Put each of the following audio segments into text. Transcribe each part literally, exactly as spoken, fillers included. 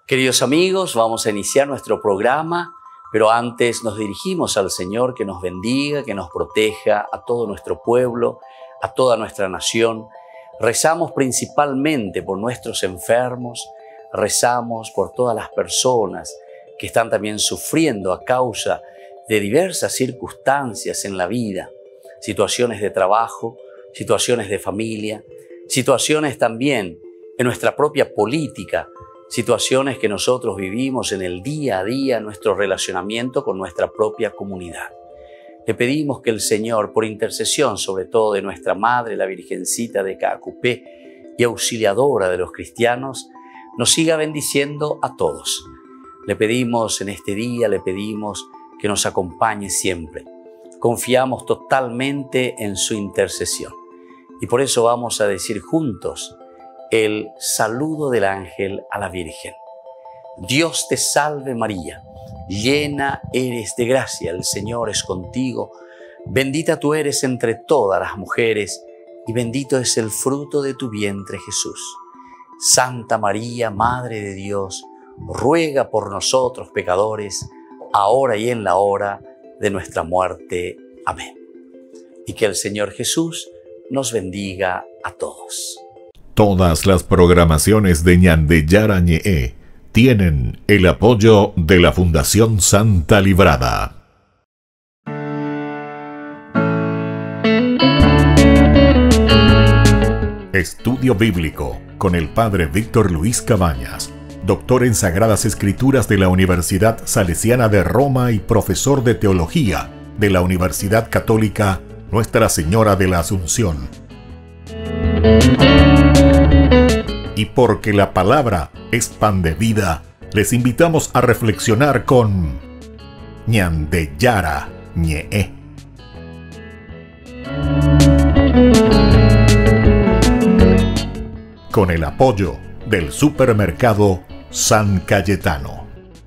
Queridos amigos, vamos a iniciar nuestro programa, pero antes nos dirigimos al Señor que nos bendiga, que nos proteja a todo nuestro pueblo, a toda nuestra nación. Rezamos principalmente por nuestros enfermos, rezamos por todas las personas que están también sufriendo a causa de diversas circunstancias en la vida, situaciones de trabajo, situaciones de familia, situaciones también en nuestra propia política, situaciones que nosotros vivimos en el día a día, nuestro relacionamiento con nuestra propia comunidad. Le pedimos que el Señor, por intercesión sobre todo de nuestra Madre, la Virgencita de Caacupé y auxiliadora de los cristianos, nos siga bendiciendo a todos. Le pedimos en este día, le pedimos que nos acompañe siempre. Confiamos totalmente en su intercesión. Y por eso vamos a decir juntos el saludo del ángel a la Virgen. Dios te salve María, llena eres de gracia, el Señor es contigo. Bendita tú eres entre todas las mujeres y bendito es el fruto de tu vientre Jesús. Santa María, Madre de Dios, ruega por nosotros pecadores, ahora y en la hora de nuestra muerte. Amén. Y que el Señor Jesús nos bendiga a todos. Todas las programaciones de Ñandeyara Ñe'e tienen el apoyo de la Fundación Santa Librada. Estudio Bíblico con el Padre Víctor Luis Cabañas, doctor en Sagradas Escrituras de la Universidad Salesiana de Roma y profesor de Teología de la Universidad Católica Nuestra Señora de la Asunción. Y porque la palabra es pan de vida, les invitamos a reflexionar con Ñandeyara Ñe'e. Con el apoyo del supermercado San Cayetano.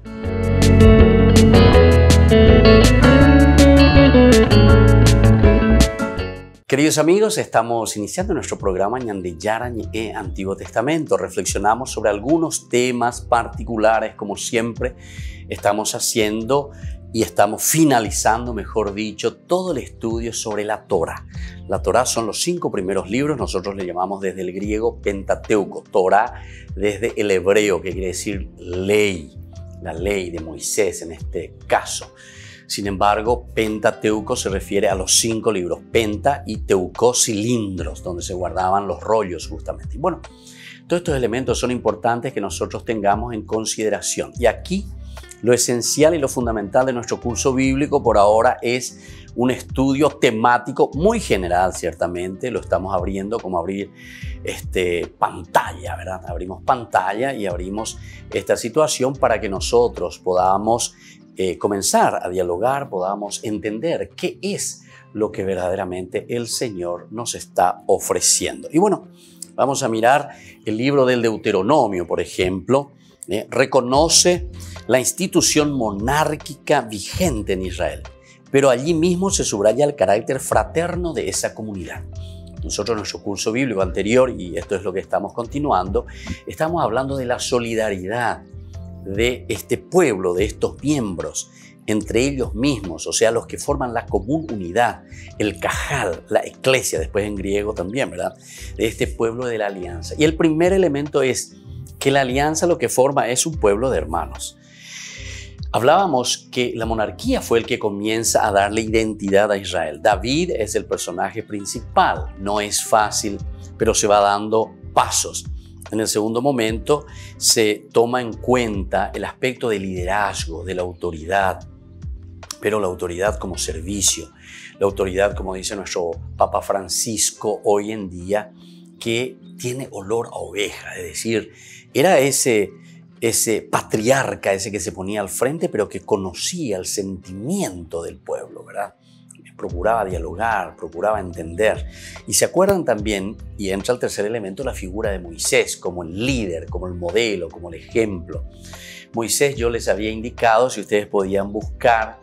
Queridos amigos, estamos iniciando nuestro programa Ñandeyara Ñe'e Antiguo Testamento. Reflexionamos sobre algunos temas particulares, como siempre estamos haciendo y estamos finalizando, mejor dicho, todo el estudio sobre la Torá. La Torá son los cinco primeros libros, nosotros le llamamos desde el griego Pentateuco, Torá desde el hebreo, que quiere decir ley, la ley de Moisés en este caso. Sin embargo, Pentateuco se refiere a los cinco libros, Penta y Teuco, cilindros, donde se guardaban los rollos justamente. Y bueno, todos estos elementos son importantes que nosotros tengamos en consideración. Y aquí lo esencial y lo fundamental de nuestro curso bíblico por ahora es un estudio temático muy general, ciertamente. Lo estamos abriendo como abrir este, pantalla, ¿verdad? Abrimos pantalla y abrimos esta situación para que nosotros podamos Eh, comenzar a dialogar, podamos entender qué es lo que verdaderamente el Señor nos está ofreciendo. Y bueno, vamos a mirar el libro del Deuteronomio, por ejemplo. Eh, reconoce la institución monárquica vigente en Israel, pero allí mismo se subraya el carácter fraterno de esa comunidad. Nosotros en nuestro curso bíblico anterior, y esto es lo que estamos continuando, estamos hablando de la solidaridad de este pueblo, de estos miembros, entre ellos mismos, o sea, los que forman la común unidad, el cajal, la eclesia, después en griego también, ¿verdad? De este pueblo de la alianza. Y el primer elemento es que la alianza lo que forma es un pueblo de hermanos. Hablábamos que la monarquía fue el que comienza a darle identidad a Israel. David es el personaje principal, no es fácil, pero se va dando pasos. En el segundo momento se toma en cuenta el aspecto del liderazgo, de la autoridad, pero la autoridad como servicio, la autoridad, como dice nuestro Papa Francisco hoy en día, que tiene olor a oveja, es decir, era ese, ese patriarca, ese que se ponía al frente, pero que conocía el sentimiento del pueblo, ¿verdad? Procuraba dialogar, procuraba entender. Y se acuerdan también, y entra el tercer elemento, la figura de Moisés como el líder, como el modelo, como el ejemplo. Moisés, yo les había indicado, si ustedes podían buscar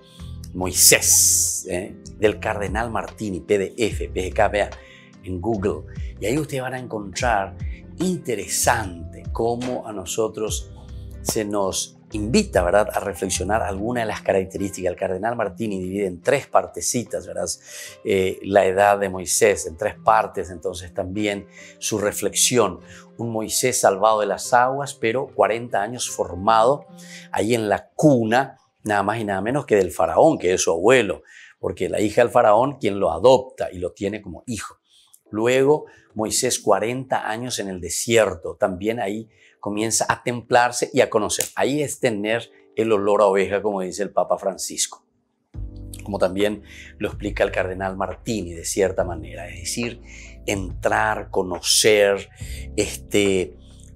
Moisés, ¿eh? del Cardenal Martini, P D F, P G K, vea, en Google. Y ahí ustedes van a encontrar interesante cómo a nosotros se nos invita, ¿verdad?, a reflexionar algunas de las características. El cardenal Martini divide en tres partecitas, ¿verdad?, eh, la edad de Moisés, en tres partes, entonces también su reflexión. Un Moisés salvado de las aguas, pero cuarenta años formado ahí en la cuna, nada más y nada menos que del faraón, que es su abuelo, porque la hija del faraón quien lo adopta y lo tiene como hijo. Luego Moisés cuarenta años en el desierto, también ahí comienza a templarse y a conocer. Ahí es tener el olor a oveja, como dice el Papa Francisco, como también lo explica el cardenal Martini de cierta manera, es decir, entrar, conocer, este,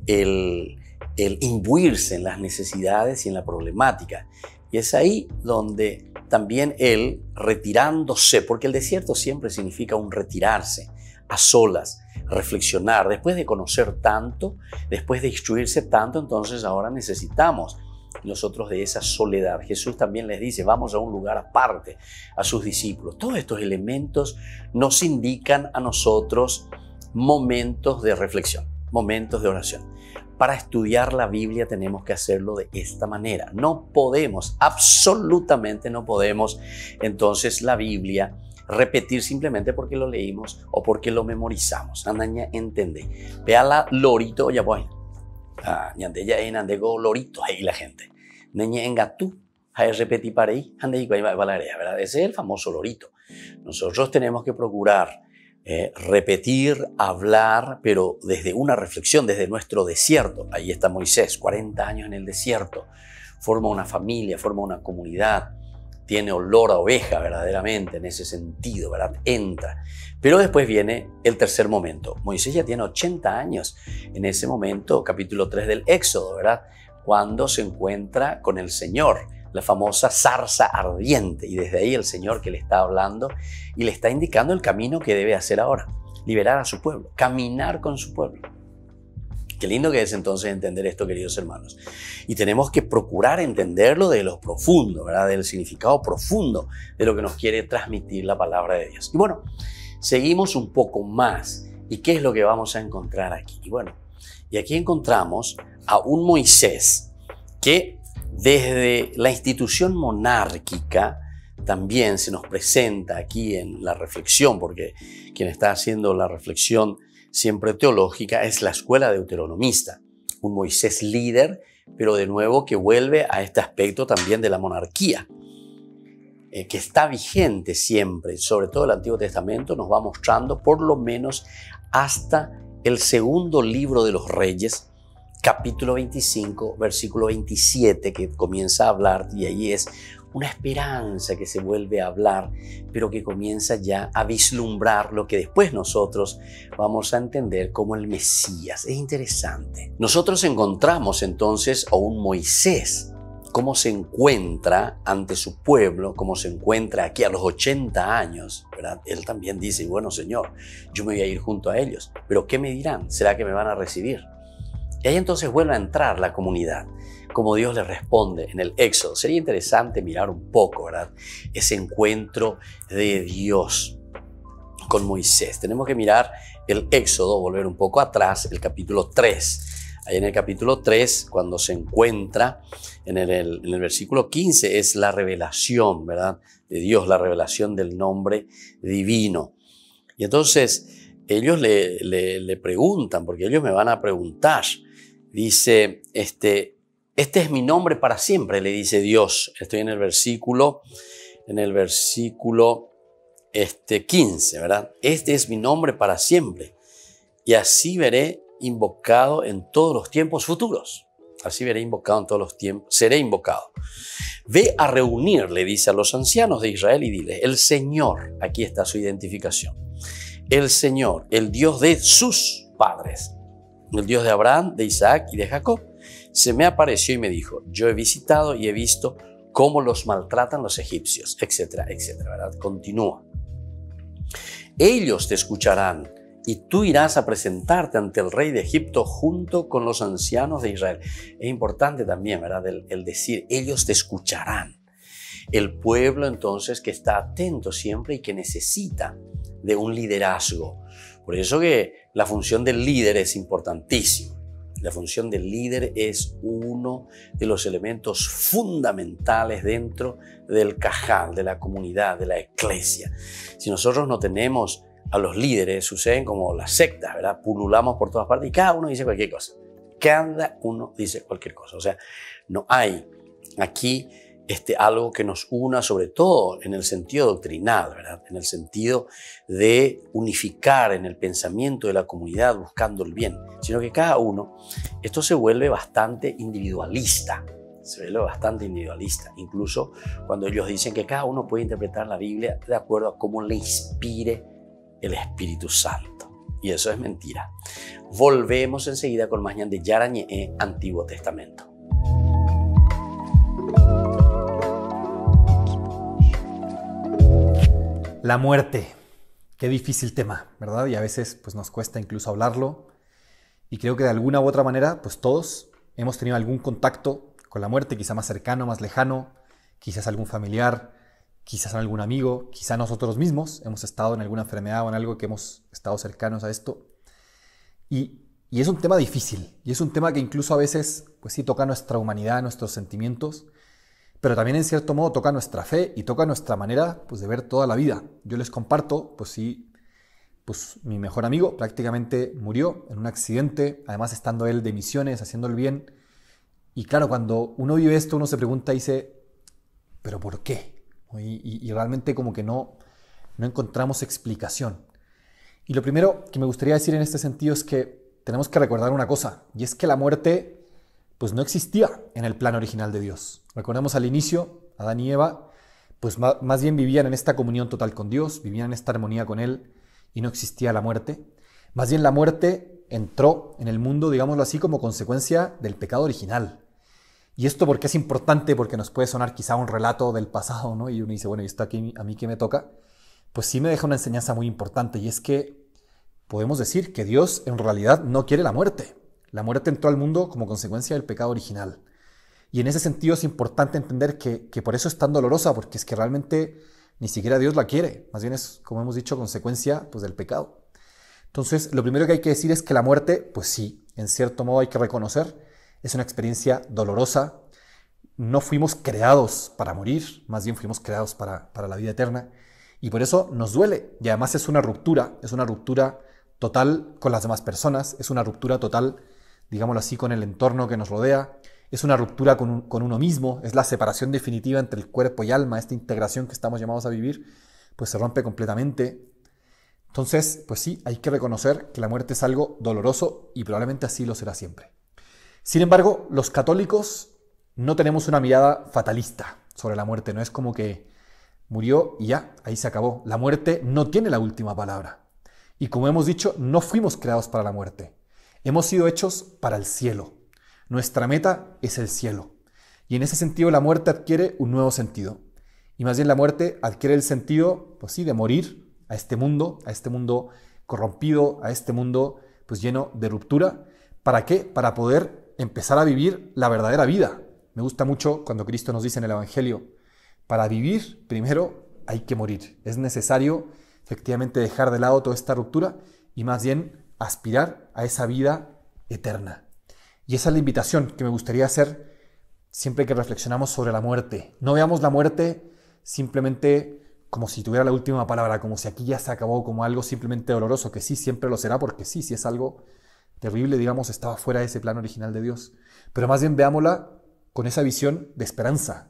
el, el imbuirse en las necesidades y en la problemática. Y es ahí donde también él, retirándose, porque el desierto siempre significa un retirarse a solas, reflexionar, después de conocer tanto, después de instruirse tanto, entonces ahora necesitamos nosotros de esa soledad. Jesús también les dice, vamos a un lugar aparte a sus discípulos. Todos estos elementos nos indican a nosotros momentos de reflexión, momentos de oración. Para estudiar la Biblia tenemos que hacerlo de esta manera. No podemos, absolutamente no podemos, entonces la Biblia repetir simplemente porque lo leímos o porque lo memorizamos. Andaña entende. Vea la lorito, ya voy. Ah, ñande ya en andego lorito ahí la gente. Neña en gatú, hay repetir para ahí, ande y va la área, ¿verdad? Ese es el famoso lorito. Nosotros tenemos que procurar eh, repetir, hablar, pero desde una reflexión, desde nuestro desierto. Ahí está Moisés, cuarenta años en el desierto. Forma una familia, forma una comunidad. Tiene olor a oveja verdaderamente en ese sentido, ¿verdad? Entra. Pero después viene el tercer momento. Moisés ya tiene ochenta años en ese momento, capítulo tres del Éxodo, ¿verdad? Cuando se encuentra con el Señor, la famosa zarza ardiente. Y desde ahí el Señor que le está hablando y le está indicando el camino que debe hacer ahora. Liberar a su pueblo, caminar con su pueblo. Qué lindo que es entonces entender esto, queridos hermanos. Y tenemos que procurar entenderlo de lo profundo, ¿verdad? Del significado profundo de lo que nos quiere transmitir la palabra de Dios. Y bueno, seguimos un poco más. ¿Y qué es lo que vamos a encontrar aquí? Y bueno, y aquí encontramos a un Moisés que desde la institución monárquica también se nos presenta aquí en la reflexión, porque quien está haciendo la reflexión siempre teológica es la escuela deuteronomista, un Moisés líder, pero de nuevo que vuelve a este aspecto también de la monarquía, eh, que está vigente siempre, sobre todo el Antiguo Testamento nos va mostrando por lo menos hasta el segundo libro de los Reyes, capítulo veinticinco, versículo veintisiete, que comienza a hablar, y ahí es una esperanza que se vuelve a hablar, pero que comienza ya a vislumbrar lo que después nosotros vamos a entender como el Mesías. Es interesante. Nosotros encontramos entonces a un Moisés, cómo se encuentra ante su pueblo, cómo se encuentra aquí a los ochenta años, ¿verdad? Él también dice, bueno, Señor, yo me voy a ir junto a ellos, pero ¿qué me dirán? ¿Será que me van a recibir? Y ahí entonces vuelve a entrar la comunidad, como Dios le responde en el Éxodo. Sería interesante mirar un poco, ¿verdad?, ese encuentro de Dios con Moisés. Tenemos que mirar el Éxodo, volver un poco atrás, el capítulo tres. Ahí en el capítulo tres, cuando se encuentra, en el, en el versículo quince, es la revelación, ¿verdad?, de Dios, la revelación del nombre divino. Y entonces ellos le, le, le preguntan, porque ellos me van a preguntar, dice, este... Este es mi nombre para siempre, le dice Dios. Estoy en el versículo, en el versículo este, quince, ¿verdad? Este es mi nombre para siempre. Y así veré invocado en todos los tiempos futuros. Así veré invocado en todos los tiempos. Seré invocado. Ve a reunir, le dice a los ancianos de Israel y dile, el Señor, aquí está su identificación. El Señor, el Dios de sus padres, el Dios de Abraham, de Isaac y de Jacob, se me apareció y me dijo, yo he visitado y he visto cómo los maltratan los egipcios, etcétera, etcétera, ¿verdad? Continúa. Ellos te escucharán y tú irás a presentarte ante el rey de Egipto junto con los ancianos de Israel. Es importante también, ¿verdad?, el, el decir, ellos te escucharán. El pueblo entonces que está atento siempre y que necesita de un liderazgo. Por eso que la función del líder es importantísima. La función del líder es uno de los elementos fundamentales dentro del cajal, de la comunidad, de la iglesia. Si nosotros no tenemos a los líderes, suceden como las sectas, ¿verdad? Pululamos por todas partes y cada uno dice cualquier cosa. Cada uno dice cualquier cosa. O sea, no hay aquí este, algo que nos una, sobre todo en el sentido doctrinal, ¿verdad? En el sentido de unificar en el pensamiento de la comunidad buscando el bien, sino que cada uno, esto se vuelve bastante individualista, se vuelve bastante individualista, incluso cuando ellos dicen que cada uno puede interpretar la Biblia de acuerdo a cómo le inspire el Espíritu Santo. Y eso es mentira. Volvemos enseguida con más Ñande Yarañe, Antiguo Testamento. La muerte, qué difícil tema, ¿verdad? Y a veces pues, nos cuesta incluso hablarlo. Y creo que de alguna u otra manera, pues todos hemos tenido algún contacto con la muerte, quizá más cercano, más lejano, quizás algún familiar, quizás algún amigo, quizá nosotros mismos hemos estado en alguna enfermedad o en algo que hemos estado cercanos a esto. Y, y es un tema difícil, y es un tema que incluso a veces pues sí toca nuestra humanidad, nuestros sentimientos, pero también en cierto modo toca nuestra fe y toca nuestra manera pues, de ver toda la vida. Yo les comparto, pues sí, pues mi mejor amigo prácticamente murió en un accidente, además estando él de misiones, haciendo el bien. Y claro, cuando uno vive esto, uno se pregunta y dice, ¿pero por qué? Y, y, y realmente como que no, no encontramos explicación. Y lo primero que me gustaría decir en este sentido es que tenemos que recordar una cosa, y es que la muerte pues no existía en el plan original de Dios. Recordemos al inicio, Adán y Eva, pues más bien vivían en esta comunión total con Dios, vivían en esta armonía con Él y no existía la muerte. Más bien la muerte entró en el mundo, digámoslo así, como consecuencia del pecado original. Y esto porque es importante, porque nos puede sonar quizá un relato del pasado, ¿no? Y uno dice, bueno, ¿y esto aquí, a mí qué me toca? Pues sí me deja una enseñanza muy importante, y es que podemos decir que Dios en realidad no quiere la muerte. La muerte entró al mundo como consecuencia del pecado original. Y en ese sentido es importante entender que, que por eso es tan dolorosa, porque es que realmente ni siquiera Dios la quiere. Más bien es, como hemos dicho, consecuencia pues, del pecado. Entonces, lo primero que hay que decir es que la muerte, pues sí, en cierto modo hay que reconocer, es una experiencia dolorosa. No fuimos creados para morir, más bien fuimos creados para, para la vida eterna. Y por eso nos duele. Y además es una ruptura, es una ruptura total con las demás personas, es una ruptura total, digámoslo así, con el entorno que nos rodea, es una ruptura con, un, con uno mismo, es la separación definitiva entre el cuerpo y alma, esta integración que estamos llamados a vivir, pues se rompe completamente. Entonces, pues sí, hay que reconocer que la muerte es algo doloroso y probablemente así lo será siempre. Sin embargo, los católicos no tenemos una mirada fatalista sobre la muerte, no es como que murió y ya, ahí se acabó. La muerte no tiene la última palabra. Y como hemos dicho, no fuimos creados para la muerte. Hemos sido hechos para el cielo. Nuestra meta es el cielo. Y en ese sentido la muerte adquiere un nuevo sentido. Y más bien la muerte adquiere el sentido, pues sí, de morir a este mundo, a este mundo corrompido, a este mundo pues lleno de ruptura. ¿Para qué? Para poder empezar a vivir la verdadera vida. Me gusta mucho cuando Cristo nos dice en el Evangelio, para vivir primero hay que morir. Es necesario efectivamente dejar de lado toda esta ruptura y más bien aspirar a esa vida eterna. Y esa es la invitación que me gustaría hacer siempre que reflexionamos sobre la muerte. No veamos la muerte simplemente como si tuviera la última palabra, como si aquí ya se acabó, como algo simplemente doloroso, que sí, siempre lo será, porque sí, si es algo terrible, digamos, estaba fuera de ese plan original de Dios. Pero más bien veámosla con esa visión de esperanza.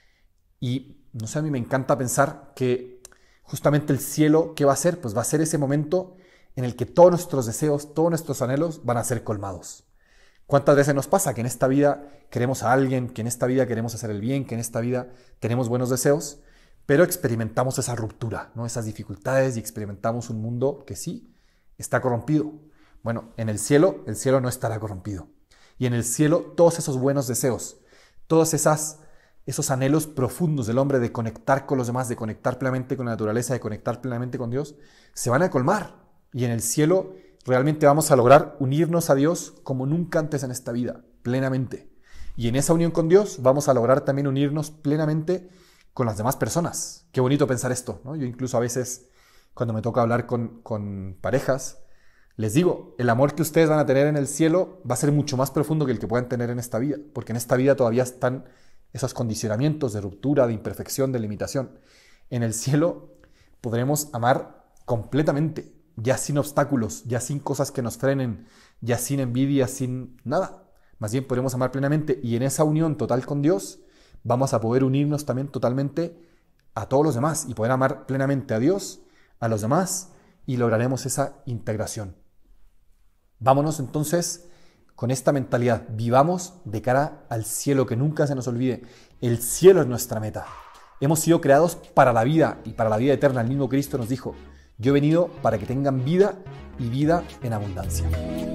Y no sé, a mí me encanta pensar que justamente el cielo, ¿qué va a ser? Pues va a ser ese momento en el que todos nuestros deseos, todos nuestros anhelos van a ser colmados. ¿Cuántas veces nos pasa que en esta vida queremos a alguien, que en esta vida queremos hacer el bien, que en esta vida tenemos buenos deseos, pero experimentamos esa ruptura, ¿no? Esas dificultades y experimentamos un mundo que sí está corrompido? Bueno, en el cielo, el cielo no estará corrompido. Y en el cielo todos esos buenos deseos, todos esas, esos anhelos profundos del hombre de conectar con los demás, de conectar plenamente con la naturaleza, de conectar plenamente con Dios, se van a colmar. Y en el cielo realmente vamos a lograr unirnos a Dios como nunca antes en esta vida, plenamente. Y en esa unión con Dios vamos a lograr también unirnos plenamente con las demás personas. Qué bonito pensar esto, ¿no? Yo incluso a veces, cuando me toca hablar con, con parejas, Les digo, el amor que ustedes van a tener en el cielo va a ser mucho más profundo que el que puedan tener en esta vida, porque en esta vida todavía están esos condicionamientos de ruptura, de imperfección, de limitación. En el cielo podremos amar completamente, ya sin obstáculos, ya sin cosas que nos frenen, ya sin envidia, sin nada. Más bien podremos amar plenamente, y en esa unión total con Dios vamos a poder unirnos también totalmente a todos los demás y poder amar plenamente a Dios, a los demás, y lograremos esa integración. Vámonos entonces con esta mentalidad, vivamos de cara al cielo, que nunca se nos olvide. El cielo es nuestra meta. Hemos sido creados para la vida y para la vida eterna. El mismo Cristo nos dijo, yo he venido para que tengan vida y vida en abundancia.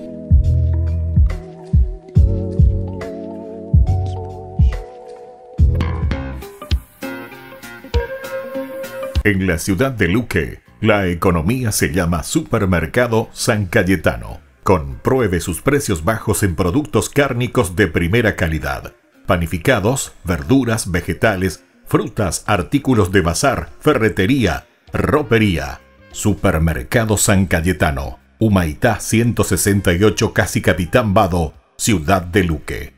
En la ciudad de Luque, la economía se llama Supermercado San Cayetano. Compruebe sus precios bajos en productos cárnicos de primera calidad. Panificados, verduras, vegetales, frutas, artículos de bazar, ferretería, ropería. Supermercado San Cayetano, Humaitá ciento sesenta y ocho, Casi Capitán Vado, ciudad de Luque.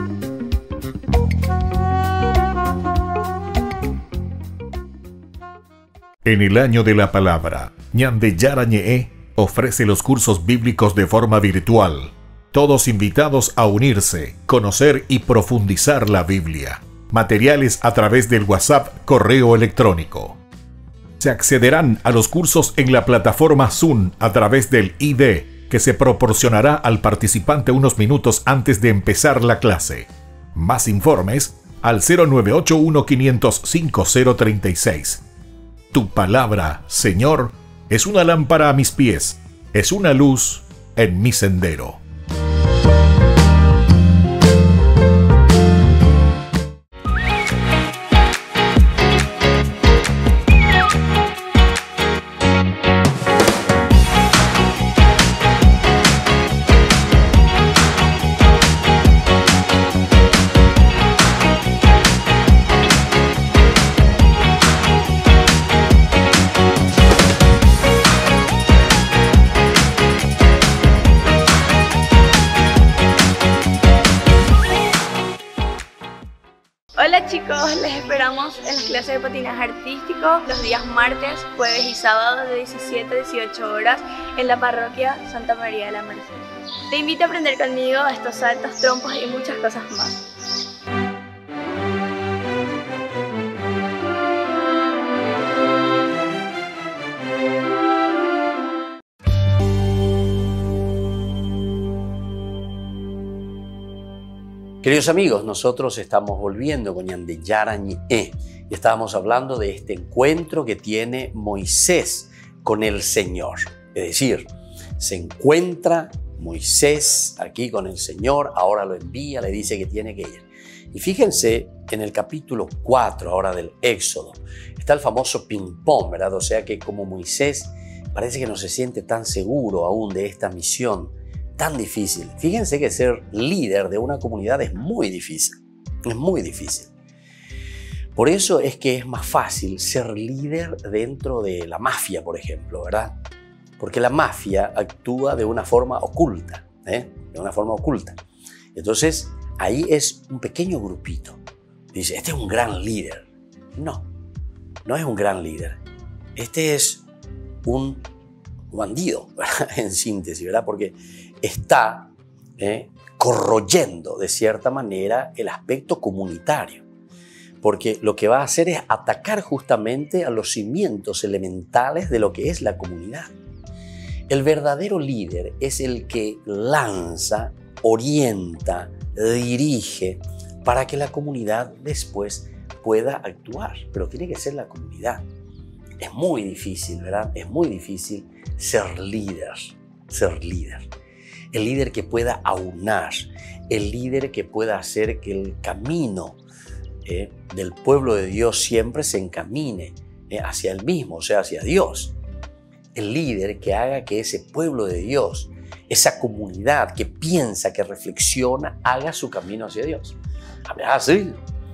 En el año de la palabra, Ñande Yara Ñe'e ofrece los cursos bíblicos de forma virtual. Todos invitados a unirse, conocer y profundizar la Biblia. Materiales a través del WhatsApp, correo electrónico. Se accederán a los cursos en la plataforma Zoom a través del I D, que se proporcionará al participante unos minutos antes de empezar la clase. Más informes al cero nueve ocho uno, cinco cero cinco, cero tres seis. Tu palabra, Señor, es una lámpara a mis pies, es una luz en mi sendero. Hola chicos, les esperamos en las clases de patinaje artístico los días martes, jueves y sábados de diecisiete a dieciocho horas en la parroquia Santa María de la Merced. Te invito a aprender conmigo estos saltos, trompos y muchas cosas más. Queridos amigos, nosotros estamos volviendo con Ñande Yara Ñe'e y estábamos hablando de este encuentro que tiene Moisés con el Señor. Es decir, se encuentra Moisés aquí con el Señor, ahora lo envía, le dice que tiene que ir. Y fíjense en el capítulo cuatro ahora del Éxodo, está el famoso ping-pong, ¿verdad? O sea que como Moisés parece que no se siente tan seguro aún de esta misión tan difícil. Fíjense que ser líder de una comunidad es muy difícil, es muy difícil. Por eso es que es más fácil ser líder dentro de la mafia, por ejemplo, ¿verdad? Porque la mafia actúa de una forma oculta, ¿eh? De una forma oculta. Entonces, ahí es un pequeño grupito. Dice, este es un gran líder. No, no es un gran líder. Este es un bandido, ¿verdad? En síntesis, ¿verdad? Porque está eh, corroyendo de cierta manera el aspecto comunitario, porque lo que va a hacer es atacar justamente a los cimientos elementales de lo que es la comunidad. El verdadero líder es el que lanza, orienta, dirige para que la comunidad después pueda actuar, pero tiene que ser la comunidad. Es muy difícil, ¿verdad? Es muy difícil ser líder, ser líder. El líder que pueda aunar, el líder que pueda hacer que el camino eh, del pueblo de Dios siempre se encamine eh, hacia el mismo, o sea, hacia Dios. El líder que haga que ese pueblo de Dios, esa comunidad que piensa, que reflexiona, haga su camino hacia Dios. Ah, sí.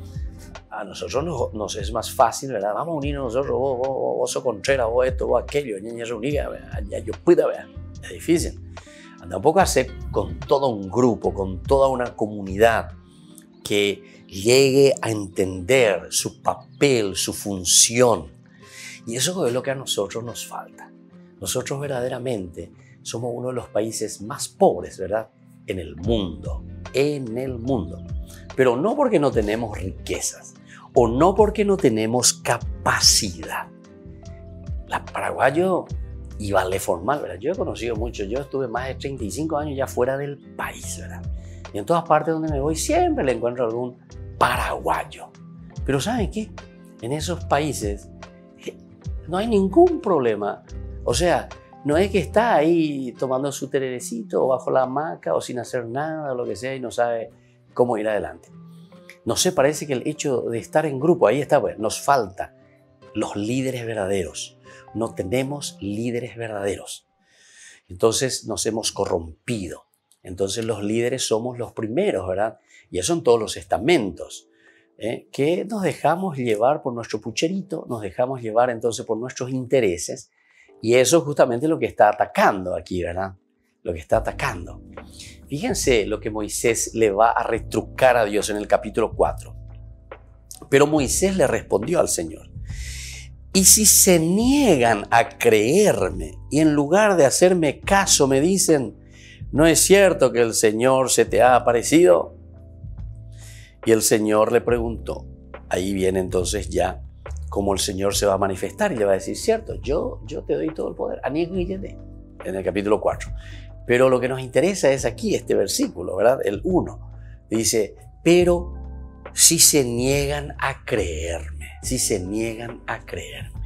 A nosotros nos, nos es más fácil, ¿verdad? Vamos a unirnos nosotros, vos, vos, vos sos Contreras, vos esto, vos aquello, ña, ña, reunida, ya yo pueda ver. Es difícil. Anda un poco a hacer con todo un grupo, con toda una comunidad que llegue a entender su papel, su función. Y eso es lo que a nosotros nos falta. Nosotros verdaderamente somos uno de los países más pobres, ¿verdad? En el mundo, en el mundo. Pero no porque no tenemos riquezas o no porque no tenemos capacidad. La paraguayo y vale formal, ¿verdad? Yo he conocido mucho, yo estuve más de treinta y cinco años ya fuera del país, ¿verdad? Y en todas partes donde me voy siempre le encuentro algún paraguayo. Pero ¿saben qué? En esos países no hay ningún problema. O sea, no es que está ahí tomando su tererecito o bajo la hamaca o sin hacer nada o lo que sea y no sabe cómo ir adelante. No sé, parece que el hecho de estar en grupo, ahí está, pues, nos falta los líderes verdaderos. No tenemos líderes verdaderos. Entonces nos hemos corrompido. Entonces los líderes somos los primeros, ¿verdad? Y eso en todos los estamentos, ¿eh? Que nos dejamos llevar por nuestro pucherito, nos dejamos llevar entonces por nuestros intereses. Y eso es justamente lo que está atacando aquí, ¿verdad? Lo que está atacando. Fíjense lo que Moisés le va a retrucar a Dios en el capítulo cuatro. Pero Moisés le respondió al Señor: y si se niegan a creerme y en lugar de hacerme caso me dicen, ¿no es cierto que el Señor se te ha aparecido? Y el Señor le preguntó. Ahí viene entonces ya cómo el Señor se va a manifestar y le va a decir, cierto, yo, yo te doy todo el poder. En el capítulo cuatro. Pero lo que nos interesa es aquí este versículo, ¿verdad? El uno. Dice, pero si se niegan a creerme, si se niegan a creerme.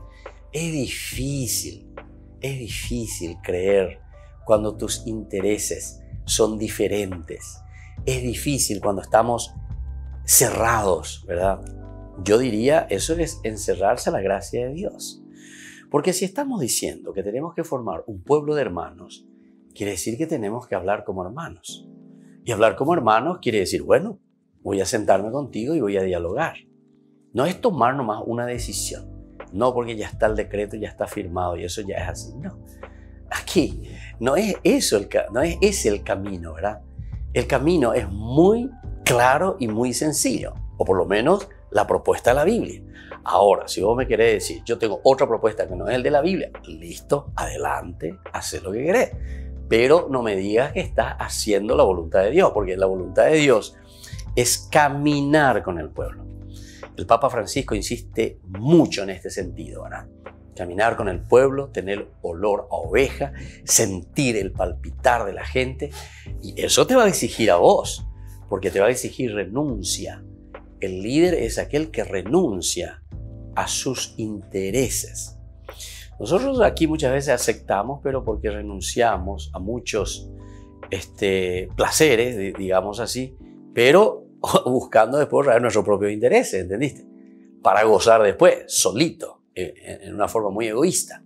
Es difícil, es difícil creer cuando tus intereses son diferentes. Es difícil cuando estamos cerrados, ¿verdad? Yo diría, eso es encerrarse a la gracia de Dios. Porque si estamos diciendo que tenemos que formar un pueblo de hermanos, quiere decir que tenemos que hablar como hermanos. Y hablar como hermanos quiere decir, bueno, voy a sentarme contigo y voy a dialogar. No es tomar nomás una decisión. No porque ya está el decreto, ya está firmado y eso ya es así. No. Aquí no es eso, el, no es ese el camino, ¿verdad? El camino es muy claro y muy sencillo. O por lo menos la propuesta de la Biblia. Ahora, si vos me querés decir, yo tengo otra propuesta que no es el de la Biblia, listo, adelante, haz lo que querés. Pero no me digas que estás haciendo la voluntad de Dios, porque la voluntad de Dios es caminar con el pueblo. El Papa Francisco insiste mucho en este sentido, ¿verdad? Caminar con el pueblo, tener olor a oveja, sentir el palpitar de la gente. Y eso te va a exigir a vos, porque te va a exigir renuncia. El líder es aquel que renuncia a sus intereses. Nosotros aquí muchas veces aceptamos, pero porque renunciamos a muchos este, placeres, digamos así, pero buscando después traer nuestros propios intereses, ¿entendiste? Para gozar después, solito, en una forma muy egoísta.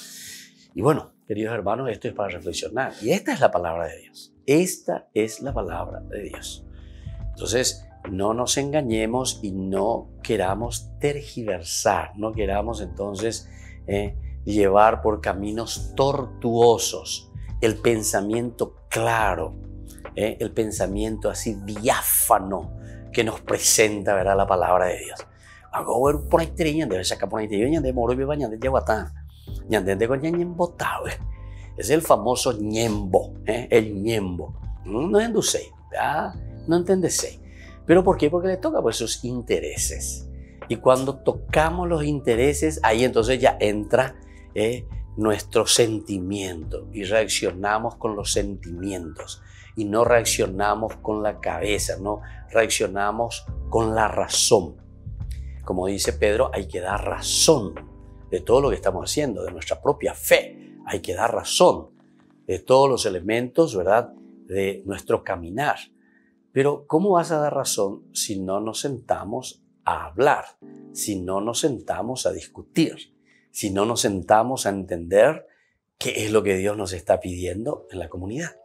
Y bueno, queridos hermanos, esto es para reflexionar. Y esta es la palabra de Dios. Esta es la palabra de Dios. Entonces, no nos engañemos y no queramos tergiversar, no queramos entonces eh, llevar por caminos tortuosos el pensamiento claro, eh, el pensamiento así diáfano que nos presenta, ¿verdad?, la palabra de Dios. Hago ver por ahí treñan, debe sacar por ahí treñan de moro y bañan de yaguatán, ñandente con ñembo tawe. Es el famoso ñembo, eh, el ñembo. No endusei, no entendesei. ¿Pero por qué? Porque le toca pues sus intereses. Y cuando tocamos los intereses, ahí entonces ya entra eh, nuestro sentimiento y reaccionamos con los sentimientos y no reaccionamos con la cabeza, no reaccionamos con la razón. Como dice Pedro, hay que dar razón de todo lo que estamos haciendo, de nuestra propia fe. Hay que dar razón de todos los elementos, ¿verdad?, de nuestro caminar. Pero ¿cómo vas a dar razón si no nos sentamos a hablar, si no nos sentamos a discutir, si no nos sentamos a entender qué es lo que Dios nos está pidiendo en la comunidad?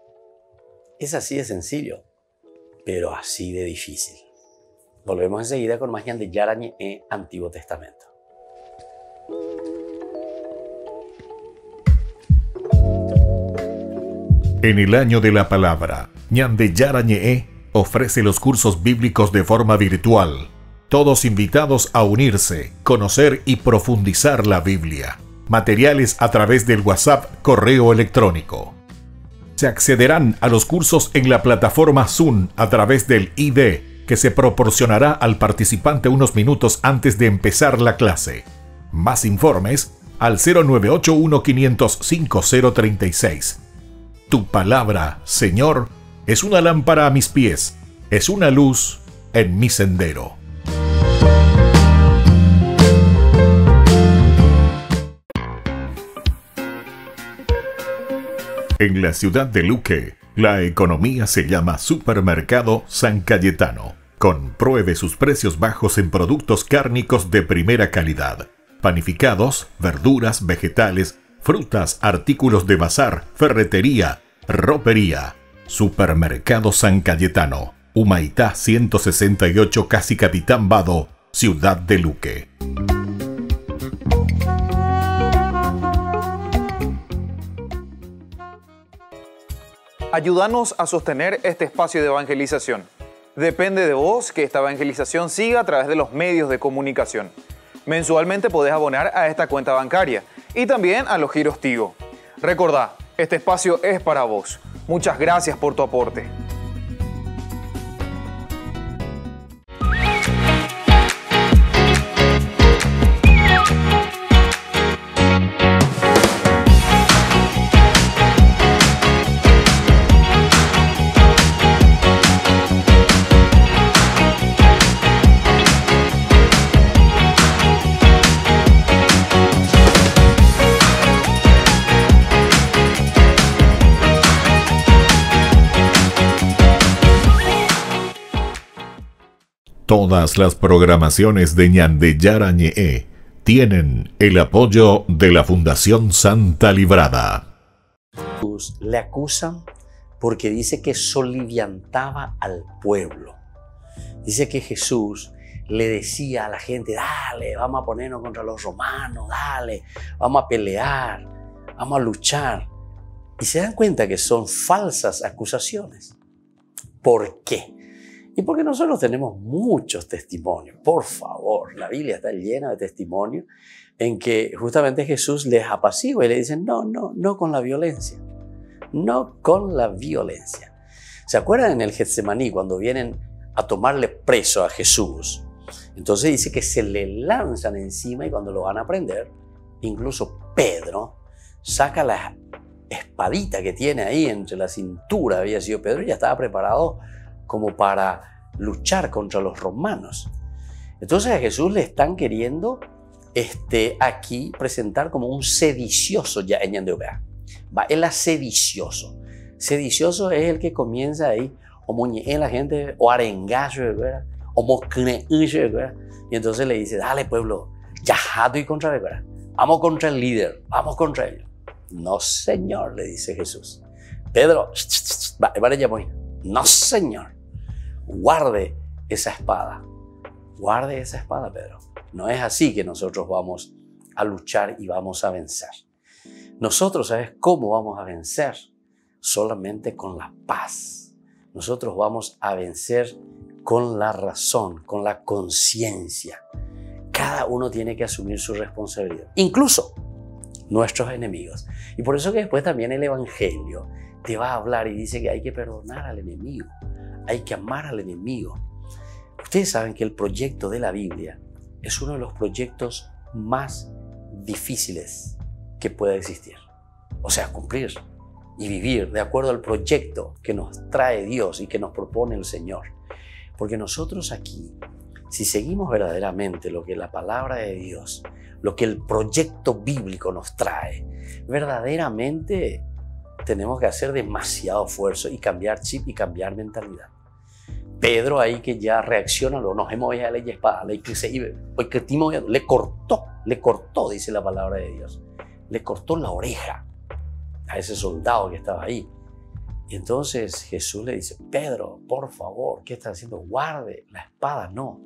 Es así de sencillo, pero así de difícil. Volvemos enseguida con más de Yarañe en Antiguo Testamento. En el año de la palabra, Ñande Yara Ñe'e ofrece los cursos bíblicos de forma virtual. Todos invitados a unirse, conocer y profundizar la Biblia. Materiales a través del WhatsApp, correo electrónico. Se accederán a los cursos en la plataforma Zoom a través del I D, que se proporcionará al participante unos minutos antes de empezar la clase. Más informes al cero nueve ocho uno cinco cero cinco cero tres seis. Tu palabra, Señor, es una lámpara a mis pies, es una luz en mi sendero. En la ciudad de Luque, la economía se llama Supermercado San Cayetano. Compruebe sus precios bajos en productos cárnicos de primera calidad. Panificados, verduras, vegetales, frutas, artículos de bazar, ferretería, ropería. Supermercado San Cayetano, Humaitá ciento sesenta y ocho, Casi Capitán Vado, Ciudad de Luque. Ayúdanos a sostener este espacio de evangelización. Depende de vos que esta evangelización siga a través de los medios de comunicación. Mensualmente podés abonar a esta cuenta bancaria y también a los giros Tigo. Recordá, este espacio es para vos. Muchas gracias por tu aporte. Todas las programaciones de Ñande Yara Ñe'e tienen el apoyo de la Fundación Santa Librada. Le acusan porque dice que soliviantaba al pueblo. Dice que Jesús le decía a la gente, dale, vamos a ponernos contra los romanos, dale, vamos a pelear, vamos a luchar. Y se dan cuenta que son falsas acusaciones. ¿Por qué? Y porque nosotros tenemos muchos testimonios. Por favor, la Biblia está llena de testimonios en que justamente Jesús les apacigua y le dicen, no, no, no con la violencia. No con la violencia. ¿Se acuerdan en el Getsemaní cuando vienen a tomarle preso a Jesús? Entonces dice que se le lanzan encima y cuando lo van a prender, incluso Pedro saca la espadita que tiene ahí entre la cintura, había sido Pedro, y ya estaba preparado como para luchar contra los romanos. Entonces a Jesús le están queriendo este, aquí presentar como un sedicioso ya en Ñandeubeá. Va, él es sedicioso. Sedicioso es el que comienza ahí, o muñe la gente, o arengazo, ¿verdad? O mocne, ¿verdad? Y entonces le dice, dale pueblo, ya estoy contra él, ¿verdad? Vamos contra el líder, vamos contra ellos. No señor, le dice Jesús. Pedro, va, va, no señor. Guarde esa espada. Guarde esa espada, Pedro. No es así que nosotros vamos a luchar y vamos a vencer. Nosotros, ¿sabes cómo vamos a vencer? Solamente con la paz. Nosotros vamos a vencer con la razón, con la conciencia. Cada uno tiene que asumir su responsabilidad. Incluso nuestros enemigos. Y por eso que después también el Evangelio te va a hablar y dice que hay que perdonar al enemigo. Hay que amar al enemigo. Ustedes saben que el proyecto de la Biblia es uno de los proyectos más difíciles que pueda existir. O sea, cumplir y vivir de acuerdo al proyecto que nos trae Dios y que nos propone el Señor. Porque nosotros aquí, si seguimos verdaderamente lo que la palabra de Dios, lo que el proyecto bíblico nos trae, verdaderamente tenemos que hacer demasiado esfuerzo y cambiar chip y cambiar mentalidad. Pedro ahí que ya reacciona, lo nos hemos a la espada, le cortó, le cortó, dice la palabra de Dios, le cortó la oreja a ese soldado que estaba ahí. Y entonces Jesús le dice, Pedro, por favor, ¿qué estás haciendo? Guarde la espada, no.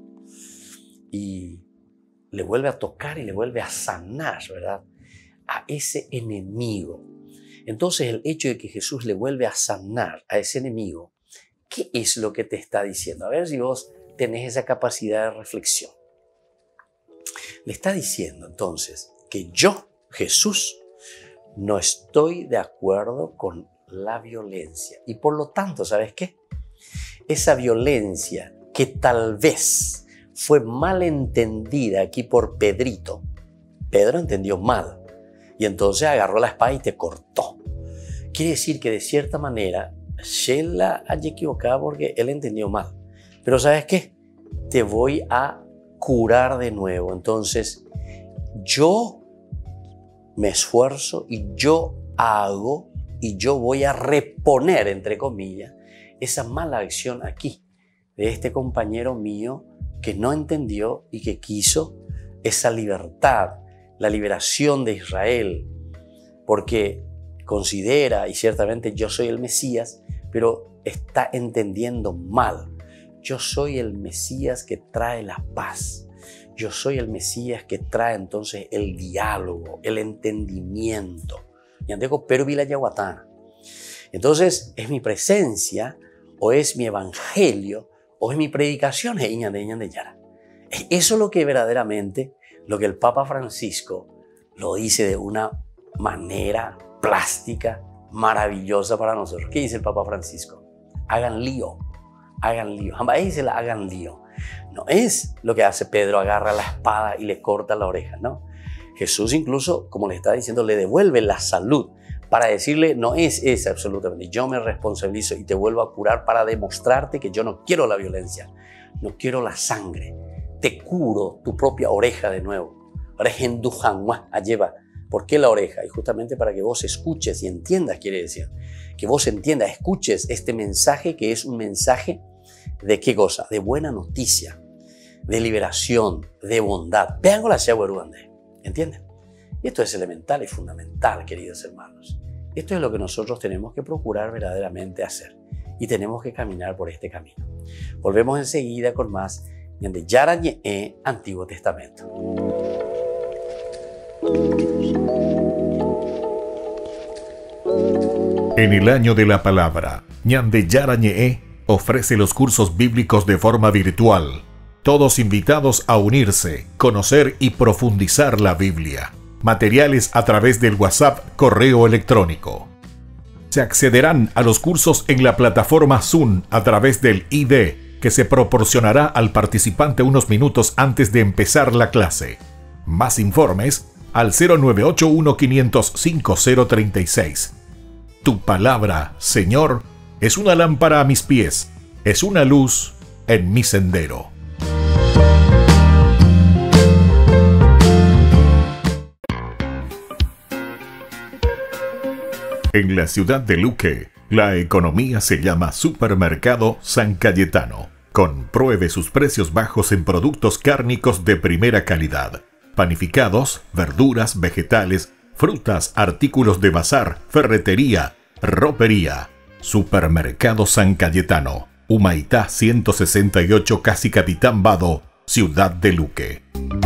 Y le vuelve a tocar y le vuelve a sanar, ¿verdad? A ese enemigo. Entonces el hecho de que Jesús le vuelve a sanar a ese enemigo, ¿qué es lo que te está diciendo? A ver si vos tenés esa capacidad de reflexión. Le está diciendo entonces que yo, Jesús, no estoy de acuerdo con la violencia. Y por lo tanto, ¿sabes qué? Esa violencia que tal vez fue mal entendida aquí por Pedrito. Pedro entendió mal. Y entonces agarró la espada y te cortó. Quiere decir que de cierta manera, Sheila haya equivocado porque él entendió mal. Pero ¿sabes qué? Te voy a curar de nuevo. Entonces, yo me esfuerzo y yo hago y yo voy a reponer, entre comillas, esa mala acción aquí de este compañero mío que no entendió y que quiso esa libertad, la liberación de Israel, porque considera, y ciertamente yo soy el Mesías, pero está entendiendo mal. Yo soy el Mesías que trae la paz. Yo soy el Mesías que trae entonces el diálogo, el entendimiento. Entonces, ¿es mi presencia o es mi evangelio o es mi predicación? Eso es lo que verdaderamente, lo que el Papa Francisco lo dice de una manera plástica, maravillosa para nosotros. ¿Qué dice el Papa Francisco? Hagan lío, hagan lío. Jamás dice la hagan lío. No es lo que hace Pedro, agarra la espada y le corta la oreja, ¿no? Jesús incluso, como le está diciendo, le devuelve la salud para decirle, no es esa absolutamente. Yo me responsabilizo y te vuelvo a curar para demostrarte que yo no quiero la violencia, no quiero la sangre. Te curo tu propia oreja de nuevo. Lleva. ¿Por qué la oreja? Y justamente para que vos escuches y entiendas, quiere decir. Que vos entiendas, escuches este mensaje que es un mensaje de qué cosa? De buena noticia, de liberación, de bondad. Vean con la ¿entienden? Y esto es elemental y fundamental, queridos hermanos. Esto es lo que nosotros tenemos que procurar verdaderamente hacer. Y tenemos que caminar por este camino. Volvemos enseguida con más de Yarañe e Antiguo Testamento. En el año de la palabra, Ñande Yarañe ofrece los cursos bíblicos de forma virtual. Todos invitados a unirse, conocer y profundizar la Biblia. Materiales a través del WhatsApp, correo electrónico. Se accederán a los cursos en la plataforma Zoom a través del I D que se proporcionará al participante unos minutos antes de empezar la clase. Más informes al cero nueve ocho uno cinco cero cinco cero tres seis. Tu palabra, Señor, es una lámpara a mis pies, es una luz en mi sendero. En la ciudad de Luque, la economía se llama Supermercado San Cayetano. Compruebe sus precios bajos en productos cárnicos de primera calidad. Panificados, verduras, vegetales, frutas, artículos de bazar, ferretería, ropería. Supermercado San Cayetano, Humaitá ciento sesenta y ocho, Casi Capitán Vado, Ciudad de Luque.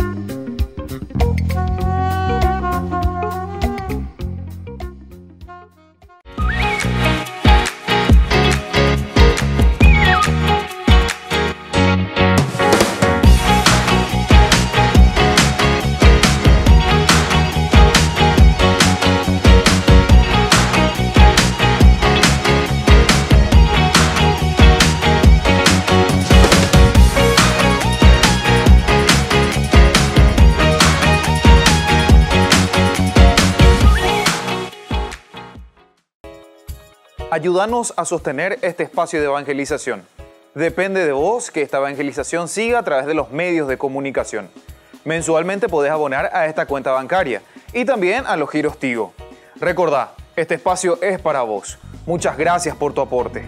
Ayúdanos a sostener este espacio de evangelización. Depende de vos que esta evangelización siga a través de los medios de comunicación. Mensualmente podés abonar a esta cuenta bancaria y también a los giros Tigo. Recordá, este espacio es para vos. Muchas gracias por tu aporte.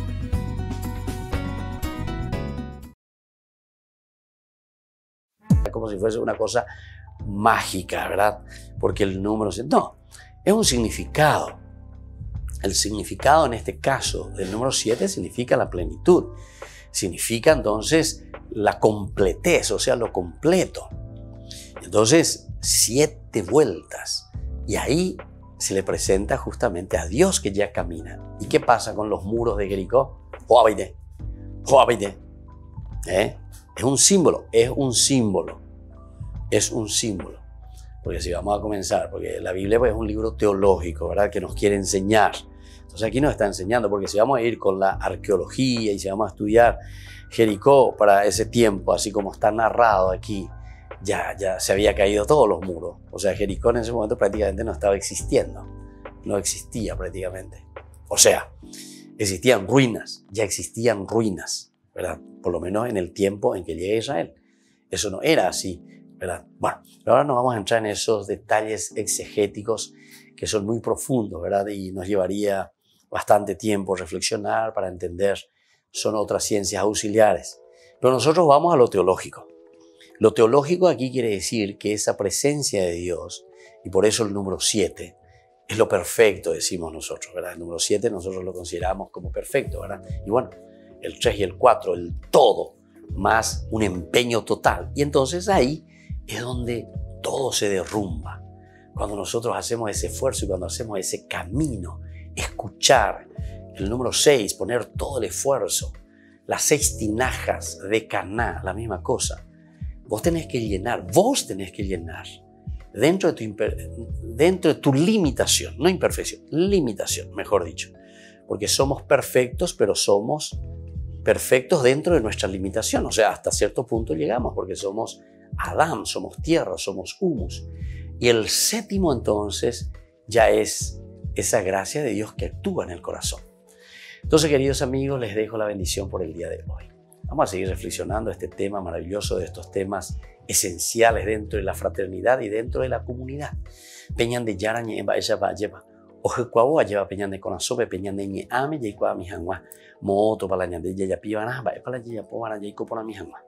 Como si fuese una cosa mágica, ¿verdad? Porque el número... No, es un significado. El significado en este caso del número siete significa la plenitud. Significa entonces la completez, o sea, lo completo. Entonces, siete vueltas. Y ahí se le presenta justamente a Dios que ya camina. ¿Y qué pasa con los muros de Jericó? Joabide, Joabide. ¿Eh? Es un símbolo, es un símbolo, es un símbolo. Porque si vamos a comenzar, porque la Biblia pues, es un libro teológico, ¿verdad? Que nos quiere enseñar. Entonces aquí nos está enseñando, porque si vamos a ir con la arqueología y si vamos a estudiar Jericó para ese tiempo, así como está narrado aquí, ya, ya se había caído todos los muros. O sea, Jericó en ese momento prácticamente no estaba existiendo, no existía prácticamente. O sea, existían ruinas, ya existían ruinas, ¿verdad? Por lo menos en el tiempo en que llega Israel. Eso no era así, ¿verdad? Bueno, pero ahora nos vamos a entrar en esos detalles exegéticos que son muy profundos, ¿verdad? Y nos llevaría bastante tiempo reflexionar para entender, son otras ciencias auxiliares. Pero nosotros vamos a lo teológico. Lo teológico aquí quiere decir que esa presencia de Dios, y por eso el número siete, es lo perfecto, decimos nosotros, ¿verdad? El número siete nosotros lo consideramos como perfecto, ¿verdad? Y bueno, el tres y el cuatro, el todo, más un empeño total. Y entonces ahí es donde todo se derrumba. Cuando nosotros hacemos ese esfuerzo y cuando hacemos ese camino, escuchar el número seis, poner todo el esfuerzo, las seis tinajas de Caná, la misma cosa. Vos tenés que llenar, vos tenés que llenar dentro de tu, dentro de tu limitación, no imperfección, limitación, mejor dicho. Porque somos perfectos, pero somos perfectos dentro de nuestra limitación. O sea, hasta cierto punto llegamos, porque somos Adán, somos tierra, somos humus. Y el séptimo entonces ya es esa gracia de Dios que actúa en el corazón. Entonces, queridos amigos, les dejo la bendición por el día de hoy. Vamos a seguir reflexionando este tema maravilloso, de estos temas esenciales dentro de la fraternidad y dentro de la comunidad. Peñan de Yarañe en Baella Valleva. Oje Cuauá lleva peñan de Conasobe, peñan de Ñeame, Yaycuá Mijangua, Moto para la de Yayapibaná, Bae para Yayapobana, Yayco para Mijangua.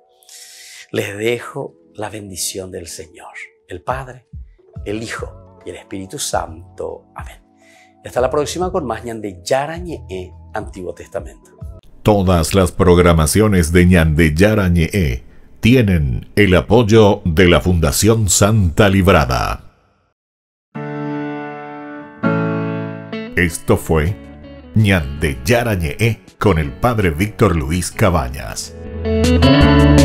Les dejo la bendición del Señor, el Padre, el Hijo y el Espíritu Santo. Amén. Hasta la próxima con más Ñande Yarañe Antiguo Testamento. Todas las programaciones de Ñande Yarañe tienen el apoyo de la Fundación Santa Librada. Esto fue Ñande Yarañe con el Padre Víctor Luis Cabañas.